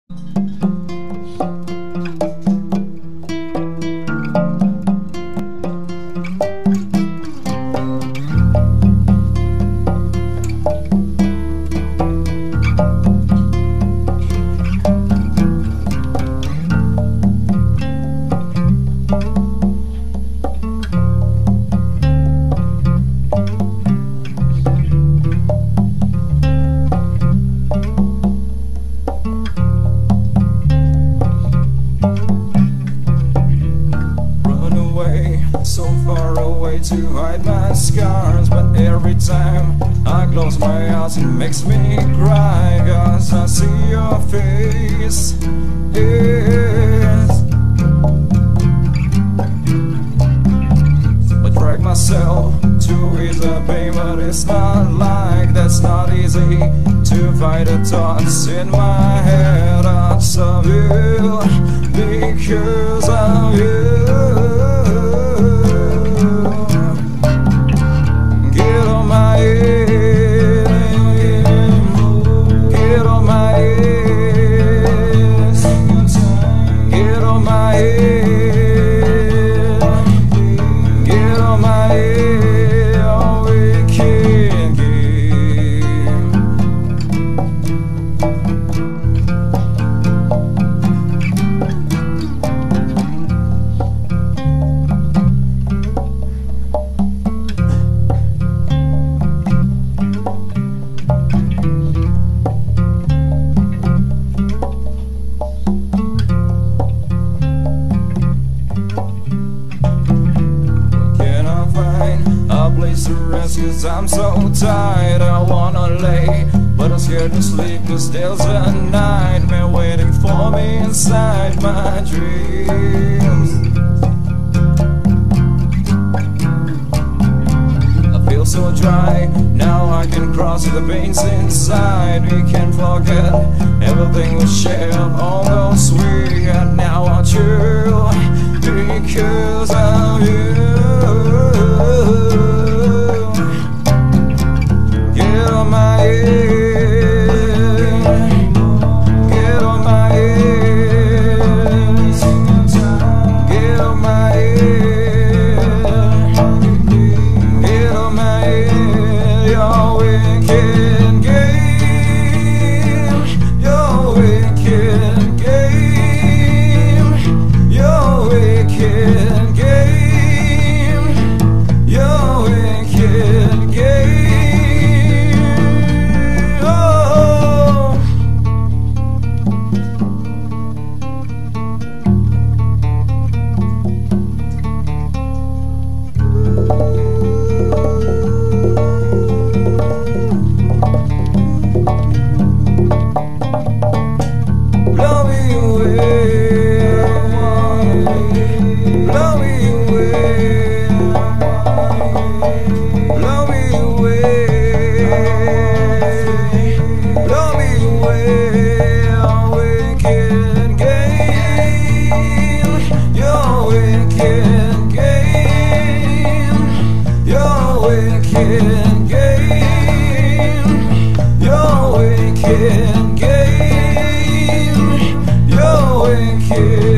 So far away to hide my scars, but every time I close my eyes it makes me cry, 'cause I see your face, yes. I drag myself to ease the pain, but it's not like that's not easy to fight the thoughts in my head. Thoughts of you, because of you. To rest, 'cause I'm so tired. I wanna lay, but I'm scared to sleep, 'cause there's a nightmare waiting for me inside my dreams. I feel so dry, now I can cross the veins inside. We can't forget everything we shared, all those we had now are true, because of you. Your wicked game, your wicked